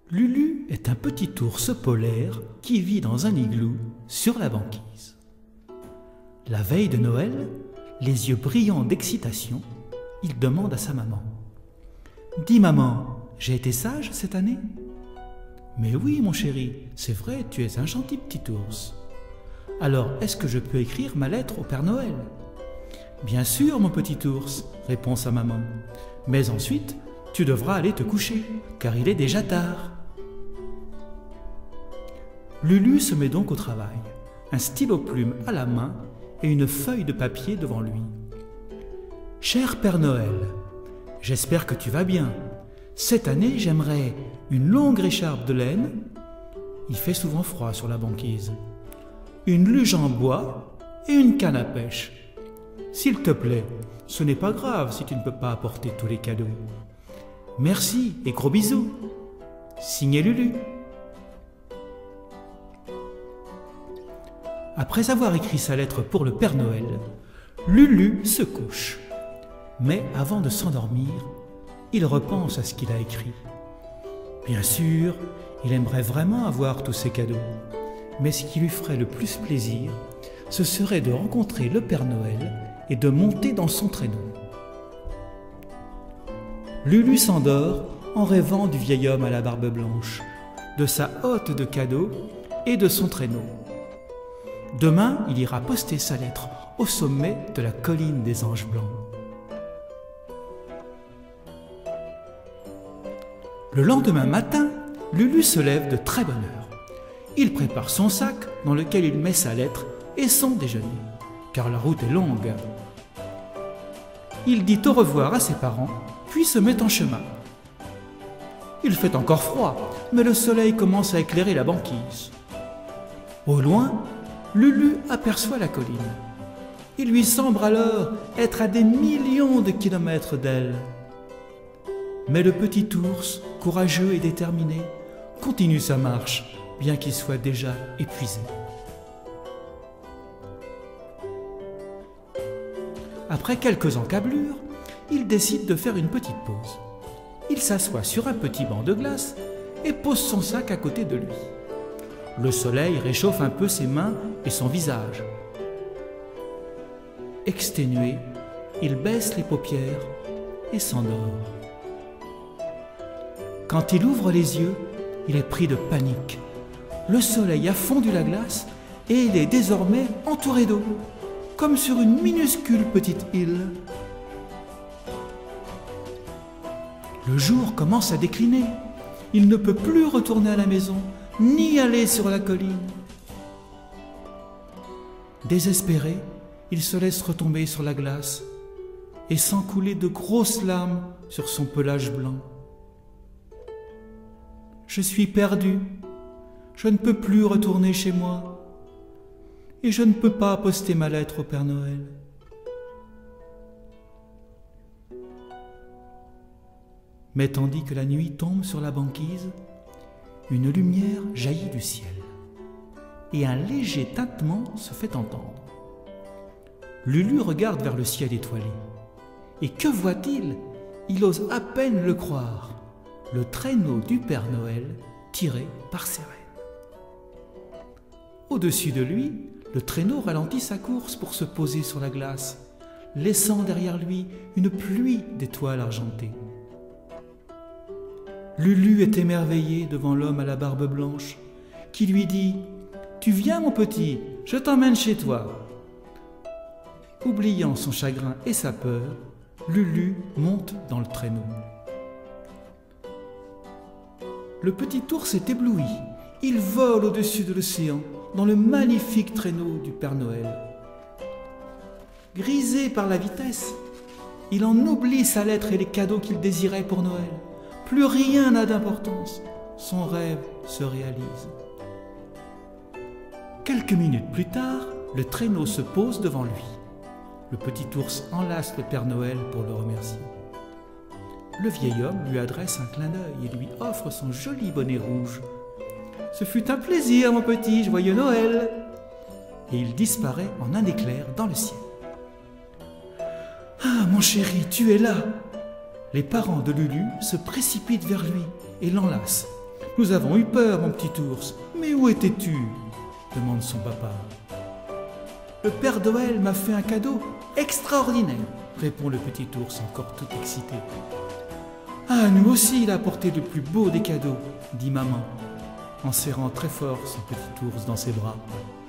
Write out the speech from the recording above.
Lulu est un petit ours polaire qui vit dans un igloo sur la banquise. La veille de Noël, les yeux brillants d'excitation, il demande à sa maman: « Dis maman, j'ai été sage cette année ?»« Mais oui mon chéri, c'est vrai, tu es un gentil petit ours. Alors est-ce que je peux écrire ma lettre au Père Noël ?»« Bien sûr mon petit ours, répond sa maman, mais ensuite tu devras aller te coucher, car il est déjà tard. » Lulu se met donc au travail, un stylo-plume à la main et une feuille de papier devant lui. « Cher Père Noël, j'espère que tu vas bien. Cette année, j'aimerais une longue écharpe de laine. Il fait souvent froid sur la banquise. Une luge en bois et une canne à pêche. S'il te plaît, ce n'est pas grave si tu ne peux pas apporter tous les cadeaux. Merci et gros bisous. Signé Lulu. » Après avoir écrit sa lettre pour le Père Noël, Lulu se couche. Mais avant de s'endormir, il repense à ce qu'il a écrit. Bien sûr, il aimerait vraiment avoir tous ces cadeaux, mais ce qui lui ferait le plus plaisir, ce serait de rencontrer le Père Noël et de monter dans son traîneau. Lulu s'endort en rêvant du vieil homme à la barbe blanche, de sa hotte de cadeaux et de son traîneau. Demain, il ira poster sa lettre au sommet de la colline des Anges Blancs. Le lendemain matin, Lulu se lève de très bonne heure. Il prépare son sac dans lequel il met sa lettre et son déjeuner, car la route est longue. Il dit au revoir à ses parents, puis se met en chemin. Il fait encore froid, mais le soleil commence à éclairer la banquise. Au loin, Lulu aperçoit la colline. Il lui semble alors être à des millions de kilomètres d'elle. Mais le petit ours, courageux et déterminé, continue sa marche, bien qu'il soit déjà épuisé. Après quelques encablures, il décide de faire une petite pause. Il s'assoit sur un petit banc de glace et pose son sac à côté de lui. Le soleil réchauffe un peu ses mains et son visage. Exténué, il baisse les paupières et s'endort. Quand il ouvre les yeux, il est pris de panique. Le soleil a fondu la glace et il est désormais entouré d'eau, comme sur une minuscule petite île. Le jour commence à décliner. Il ne peut plus retourner à la maison, ni aller sur la colline. Désespéré, il se laisse retomber sur la glace et sent couler de grosses larmes sur son pelage blanc. « Je suis perdu, je ne peux plus retourner chez moi et je ne peux pas poster ma lettre au Père Noël. » Mais tandis que la nuit tombe sur la banquise, une lumière jaillit du ciel et un léger tintement se fait entendre. Lulu regarde vers le ciel étoilé. Et que voit-il? Il ose à peine le croire. Le traîneau du Père Noël tiré par ses rênes. Au-dessus de lui, le traîneau ralentit sa course pour se poser sur la glace, laissant derrière lui une pluie d'étoiles argentées. Lulu est émerveillé devant l'homme à la barbe blanche, qui lui dit « Tu viens mon petit, je t'emmène chez toi ». Oubliant son chagrin et sa peur, Lulu monte dans le traîneau. Le petit ours est ébloui. Il vole au-dessus de l'océan, dans le magnifique traîneau du Père Noël. Grisé par la vitesse, il en oublie sa lettre et les cadeaux qu'il désirait pour Noël. Plus rien n'a d'importance. Son rêve se réalise. Quelques minutes plus tard, le traîneau se pose devant lui. Le petit ours enlace le Père Noël pour le remercier. Le vieil homme lui adresse un clin d'œil et lui offre son joli bonnet rouge. « Ce fut un plaisir, mon petit, joyeux Noël !» Et il disparaît en un éclair dans le ciel. « Ah, mon chéri, tu es là !» Les parents de Lulu se précipitent vers lui et l'enlacent. « Nous avons eu peur, mon petit ours. Mais où étais-tu ? Demande son papa. Le Père Noël m'a fait un cadeau extraordinaire, répond le petit ours encore tout excité. Ah, nous aussi, il a apporté le plus beau des cadeaux, dit maman, en serrant très fort son petit ours dans ses bras.